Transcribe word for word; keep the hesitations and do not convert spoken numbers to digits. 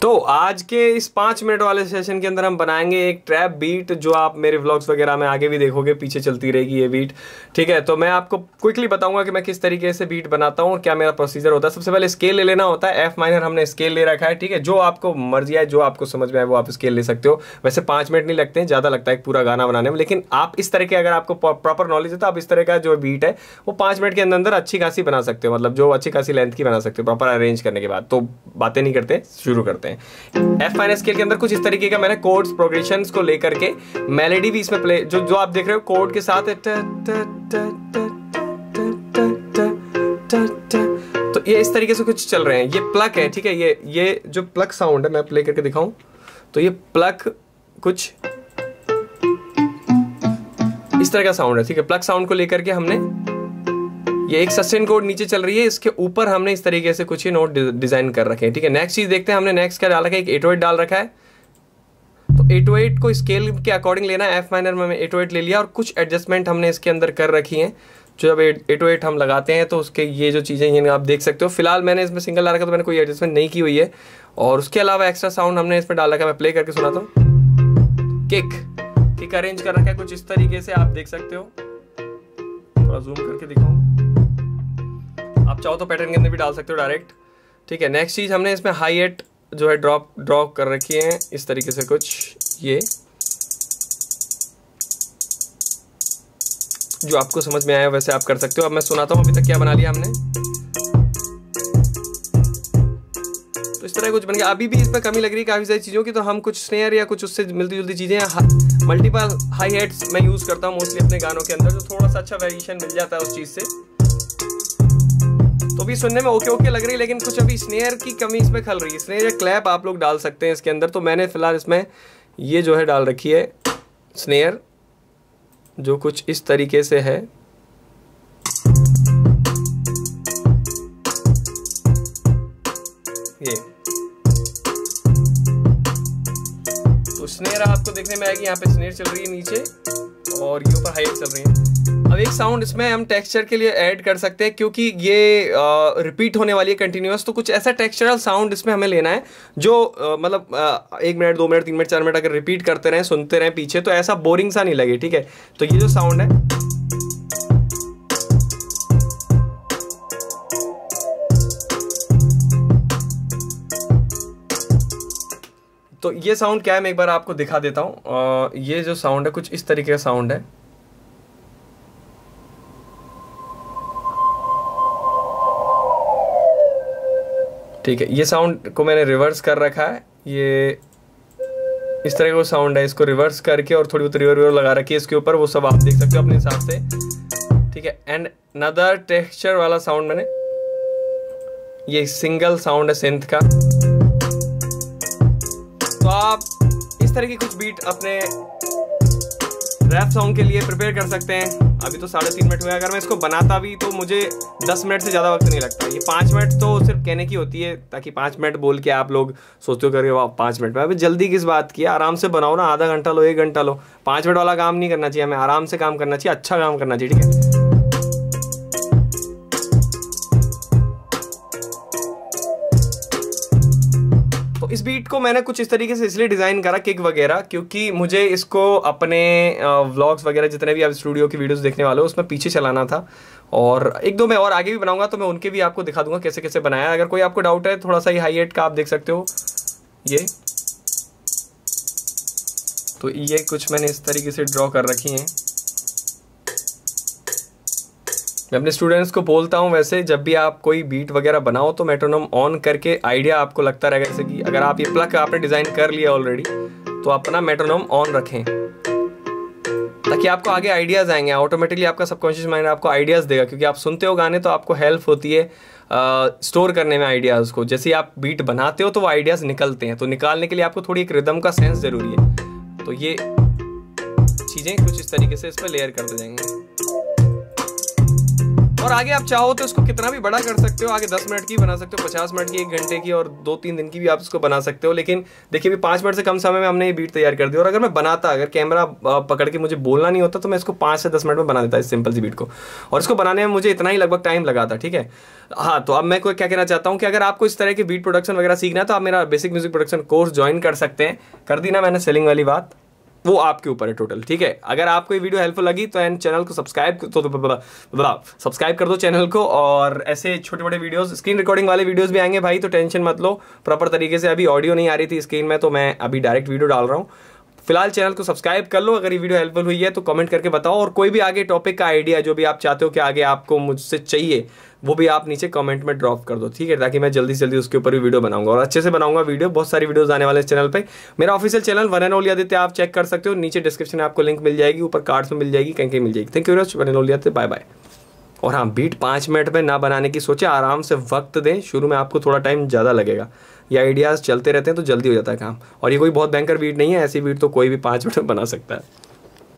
तो आज के इस पाँच मिनट वाले सेशन के अंदर हम बनाएंगे एक ट्रैप बीट जो आप मेरे व्लॉग्स वगैरह में आगे भी देखोगे, पीछे चलती रहेगी ये बीट। ठीक है, तो मैं आपको क्विकली बताऊंगा कि मैं किस तरीके से बीट बनाता हूँ और क्या मेरा प्रोसीजर होता है। सबसे पहले स्केल ले लेना होता है, एफ माइनर हमने स्केल ले रखा है। ठीक है, जो आपको मर्जी है, जो आपको समझ में आए वो आप स्केल ले सकते हो। वैसे पाँच मिनट नहीं लगते हैं, ज़्यादा लगता है एक पूरा गाना बनाने में, लेकिन आप इस तरह के अगर आपको प्रॉपर नॉलेज है तो आप इस तरह का जो बीट है वो पाँच मिनट के अंदर अंदर अच्छी खासी बना सकते हो, मतलब जो अच्छी खासी लेंथ की बना सकते हो प्रॉपर अरेंज करने के बाद। तो बातें नहीं करते, शुरू करते हैं। एफ माइनर स्केल के अंदर कुछ इस तरीके का मैंने कोड्स प्रोग्रेशंस को लेकर के मेलोडी भी इसमें प्ले, जो जो आप देख रहे हो कोड के साथ है, तो ये इस तरीके से कुछ चल रहे हैं। ये प्लक है, ठीक है, ये ये जो प्लक साउंड है मैं प्ले करके दिखाऊं तो ये प्लक कुछ इस तरह का साउंड है। ठीक है, प्लक साउंड को लेकर के हमने ये एक सस्टेन कोड नीचे चल रही है, इसके ऊपर हमने इस तरीके से कुछ ही नोट डिजाइन कर रखे हैं। ठीक है, नेक्स्ट चीज देखते हैं, हमने नेक्स्ट क्या डाल रखा है, एक एट ओ एट डाल रखा है। तो एट ओ एट को स्केल के अकॉर्डिंग लेना है, एफ माइनर में एट ओ एट ले लिया और कुछ एडजस्टमेंट हमने इसके अंदर कर रखी हैं। जो जब एट ओ एट हम लगाते हैं तो उसके ये जो चीज़ें हैं आप देख सकते हो। फिलहाल मैंने इसमें सिंगल डाल रखा तो मैंने कोई एडजस्टमेंट नहीं की हुई है, और उसके अलावा एक्स्ट्रा साउंड हमने इसमें डाल रखा है। मैं प्ले करके सुनाता हूँ। किक किक अरेंज कर रखा है कुछ इस तरीके से, आप देख सकते हो। थोड़ा जूम करके दिखाऊँ, आप चाहो तो पैटर्न के अंदर भी डाल सकते हो डायरेक्ट। ठीक है, नेक्स्ट चीज हमने इसमें हाई एट जो है ड्रॉप ड्रॉप कर रखी है इस तरीके से कुछ, ये जो आपको समझ में आया वैसे आप कर सकते हो। अब मैं सुनाता हूँ अभी तक क्या बना लिया हमने। तो इस तरह कुछ बन गया। अभी भी इसमें कमी लग रही है काफी सारी चीजों की, तो हम कुछ स्नेयर या कुछ उससे मिलती जुलती चीजें, मल्टीपल हाई हेड्स मैं यूज करता हूँ मोस्टली अपने गानों के अंदर, जो थोड़ा सा अच्छा वेरिएशन मिल जाता है उस चीज से। तो भी सुनने में ओके ओके लग रही है, लेकिन कुछ अभी स्नेयर की कमी इसमें खल रही है। स्नेयर या क्लैप आप लोग डाल सकते हैं इसके अंदर, तो मैंने फिलहाल इसमें ये जो है डाल रखी है स्नेयर, जो कुछ इस तरीके से है। ये तो स्नेयर आपको देखने में आएगी, यहाँ पे स्नेयर चल रही है नीचे और ये ऊपर हाई चल रही है। अब एक साउंड इसमें हम टेक्सचर के लिए ऐड कर सकते हैं, क्योंकि ये रिपीट होने वाली है कंटिन्यूअस, तो कुछ ऐसा टेक्सचरल साउंड इसमें हमें लेना है जो आ, मतलब आ, एक मिनट दो मिनट तीन मिनट चार मिनट अगर रिपीट करते रहें, सुनते रहें पीछे, तो ऐसा बोरिंग सा नहीं लगे। ठीक है, तो ये जो साउंड है, तो ये साउंड क्या है मैं एक बार आपको दिखा देता हूँ। ये जो साउंड है कुछ इस तरीके का साउंड है। ठीक है, ये साउंड को मैंने रिवर्स कर रखा है, ये इस तरह का साउंड है, इसको रिवर्स करके और थोड़ी बहुत रिवर रिवर लगा रखी है इसके ऊपर, वो सब आप देख सकते हो अपने हिसाब से। ठीक है, एंड अनदर टेक्सचर वाला साउंड मैंने, ये सिंगल साउंड है सिंथ का। तो आप इस तरह की कुछ बीट अपने रैप सॉन्ग के लिए प्रिपेयर कर सकते हैं। अभी तो साढ़े तीन मिनट हुए, अगर मैं इसको बनाता भी तो मुझे दस मिनट से ज़्यादा वक्त नहीं लगता। ये पाँच मिनट तो सिर्फ कहने की होती है, ताकि पाँच मिनट बोल के आप लोग सोचते हो करके वाह पाँच मिनट में। अभी जल्दी किस बात की, आराम से बनाओ ना, आधा घंटा लो, एक घंटा लो। पाँच मिनट वाला काम नहीं करना चाहिए हमें, आराम से काम करना चाहिए, अच्छा काम करना चाहिए। ठीक है, इस बीट को मैंने कुछ इस तरीके से इसलिए डिज़ाइन करा, किक वगैरह, क्योंकि मुझे इसको अपने व्लॉग्स वगैरह जितने भी आप स्टूडियो की वीडियोस देखने वाले हो उसमें पीछे चलाना था, और एक दो मैं और आगे भी बनाऊंगा तो मैं उनके भी आपको दिखा दूंगा कैसे कैसे बनाया। अगर कोई आपको डाउट है, थोड़ा सा ही हाई एट का आप देख सकते हो। ये तो ये कुछ मैंने इस तरीके से ड्रॉ कर रखी हैं। मैं अपने स्टूडेंट्स को बोलता हूँ वैसे, जब भी आप कोई बीट वगैरह बनाओ तो मेट्रोनोम ऑन करके आइडिया आपको लगता रहेगा, जैसे कि अगर आप ये प्लग आपने डिज़ाइन कर लिया ऑलरेडी तो अपना मेट्रोनोम ऑन रखें, ताकि आपको आगे आइडियाज़ आएंगे। ऑटोमेटिकली आपका सबकॉन्शियस माइंड आपको आइडियाज़ देगा, क्योंकि आप सुनते हो गाने तो आपको हेल्प होती है स्टोर करने में आइडियाज़ को। जैसे आप बीट बनाते हो तो वो आइडियाज़ निकलते हैं, तो निकालने के लिए आपको थोड़ी एक रिदम का सेंस ज़रूरी है। तो ये चीज़ें कुछ इस तरीके से इस पर लेयर करते जाएंगे। और आगे आप चाहो तो इसको कितना भी बड़ा कर सकते हो, आगे दस मिनट की बना सकते हो, पचास मिनट की, एक घंटे की और दो तीन दिन की भी आप इसको बना सकते हो। लेकिन देखिए अभी पाँच मिनट से कम समय में हमने ये बीट तैयार कर दी। और अगर मैं बनाता, अगर कैमरा पकड़ के मुझे बोलना नहीं होता तो मैं इसको पाँच से दस मिनट में बना देता इस सिंपल सी बीट को। और इसको बनाने में मुझे इतना ही लगभग टाइम लगा था, ठीक है। हाँ, तो अब मैं कोई क्या कहना चाहता हूँ कि अगर आपको इस तरह के बीट प्रोडक्शन वगैरह सीखना है तो आप मेरा basic music production course join कर सकते हैं। कर दी ना मैंने सेलिंग वाली बात, वो आपके ऊपर है टोटल, ठीक है। अगर आपको ये वीडियो हेल्पफुल लगी तो एंड चैनल को सब्सक्राइब तो, तो, सब्सक्राइब कर दो चैनल को। और ऐसे छोटे छोटे वीडियोस, स्क्रीन रिकॉर्डिंग वाले वीडियोस भी आएंगे भाई, तो टेंशन मत लो। प्रॉपर तरीके से अभी ऑडियो नहीं आ रही थी स्क्रीन में, तो मैं अभी डायरेक्ट वीडियो डाल रहा हूँ। फिलहाल चैनल को सब्सक्राइब कर लो। अगर ये वीडियो हेल्पफुल हुई है तो कमेंट करके बताओ, और कोई भी आगे टॉपिक का आइडिया जो भी आप चाहते हो कि आगे आपको मुझसे चाहिए वो भी आप नीचे कमेंट में ड्रॉप कर दो, ठीक है, ताकि मैं जल्दी से जल्दी उसके ऊपर भी वीडियो बनाऊंगा और अच्छे से बनाऊंगा वीडियो। बहुत सारी वीडियोस आने वाले इस चैनल पे। मेरा official channel one and only Aditya आप चेक कर सकते हो, नीचे डिस्क्रिप्शन में आपको लिंक मिल जाएगी, ऊपर कार्ड्स में मिल जाएगी, कहीं कहीं मिल जाएगी। Thank you very much, one and only Aditya, bye bye. और हाँ, बीट पाँच मिनट में ना बनाने की सोचे, आराम से वक्त दें। शुरू में आपको थोड़ा टाइम ज़्यादा लगेगा, ये आइडियाज़ चलते रहते हैं तो जल्दी हो जाता है काम। और ये कोई बहुत भयंकर बीट नहीं है, ऐसी बीट तो कोई भी पाँच मिनट में बना सकता है।